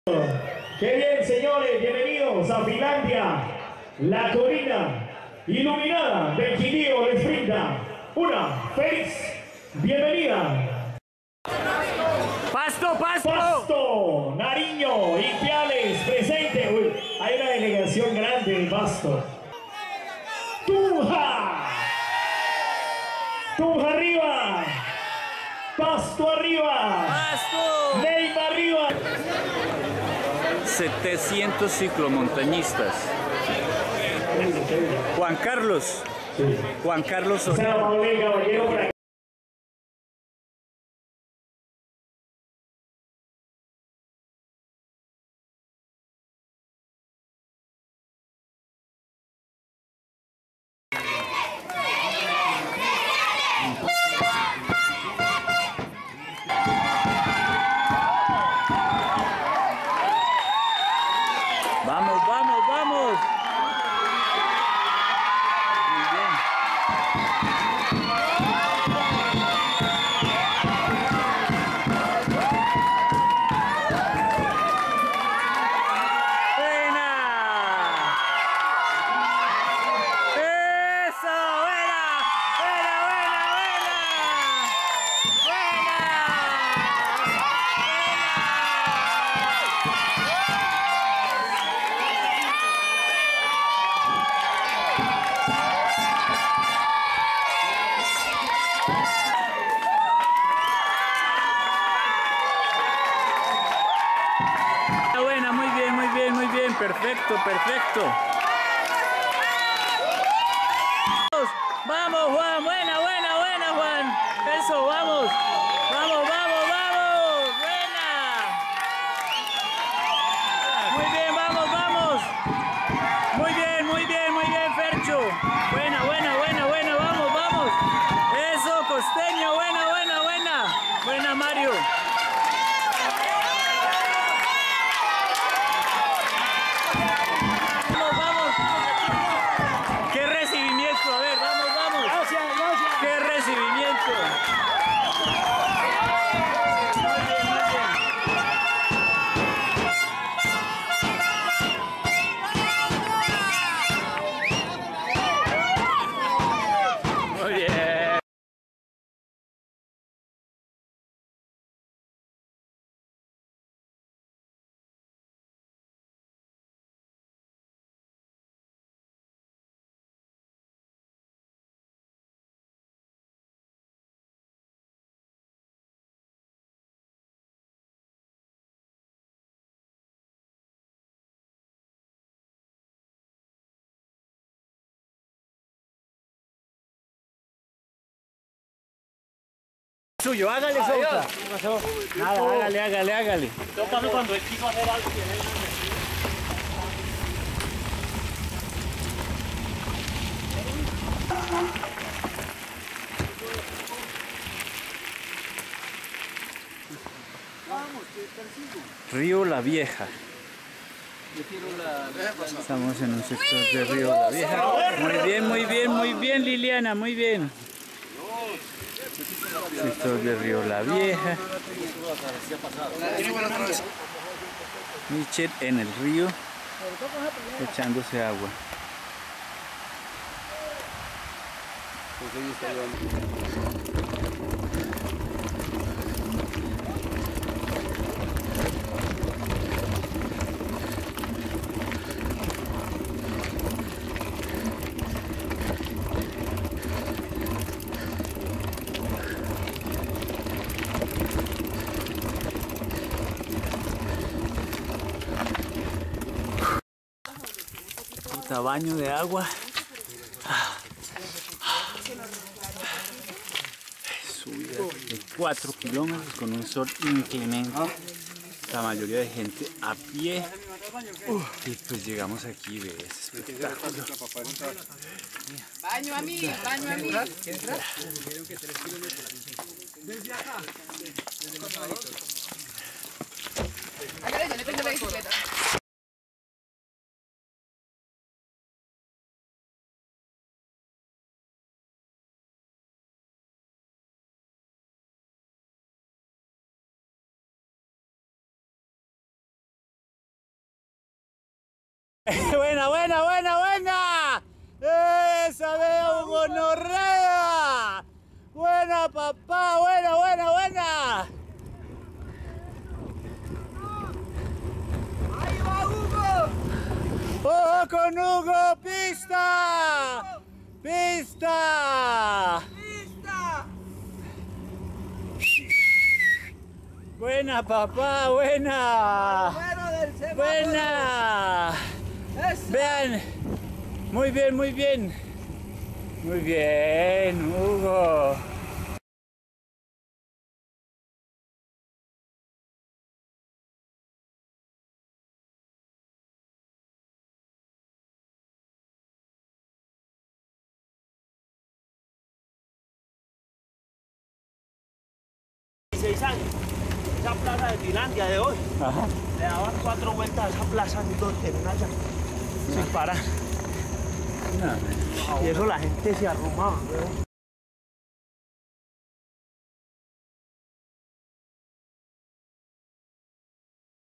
Qué bien, señores, bienvenidos a Finlandia. La colina iluminada del Quindío les brinda una feliz bienvenida. ¡Pasto, pasto! Pasto, Nariño, Ipiales, presente. Uy, hay una delegación grande de Pasto. Tunja. Tunja arriba. Pasto arriba. ¡Pasto! Neiva arriba. 700 ciclomontañistas. Juan Carlos. Sí. Juan Carlos Sara Soler. Paulín, caballero, por acá. Vamos, vamos, vamos. Muy bien. ¡Buena! ¡Eso! ¡Buena! ¡Buena, buena, buena! ¡Buena! Buena, muy bien, muy bien, muy bien, perfecto, perfecto. Vamos, Juan, buena, buena, buena, Juan. Eso, vamos, vamos, vamos, vamos, buena. Muy bien, vamos, vamos. Muy bien, muy bien, muy bien, Fercho. Buena, buena, buena, buena, vamos, vamos. Eso, Costeño, buena, buena, buena. Buena, Mario. Vamos, vamos. ¡Qué recibimiento! A ver, vamos, vamos. Gracias, gracias. ¡Qué recibimiento! Muy bien, muy bien. Muy bien. Suyo, hágale, Sousa. Nada, hágale, hágale, hágale. Tócame cuando él quiso hacer algo. Río La Vieja. Estamos en un sector de Río La Vieja. Muy bien, muy bien, muy bien, Liliana, muy bien. Sector de Río La Vieja. Michel en el río, echándose agua. Puta, baño de agua. Subida de 4 kilómetros con un sol inclemente. La mayoría de gente a pie. Y pues llegamos aquí, ves, espectáculo. Baño a mí, baño a mí. Hágale, yo le tengo la bicicleta. Buena, buena, buena, buena. Esa veo gonorrea. Buena, papá, buena, buena, buena. Ahí va Hugo. ¡Ojo con Hugo! ¡Pista! ¡Pista! ¡Lista! Buena, papá, buena. Bueno del semáforo. Buena. Eso. Vean. Muy bien, muy bien. Muy bien, Hugo. Años. Esa plaza de Finlandia de hoy, Ajá. le daban 4 vueltas a esa plaza en una llanta, sin parar. No. Y eso la gente se arrumaba.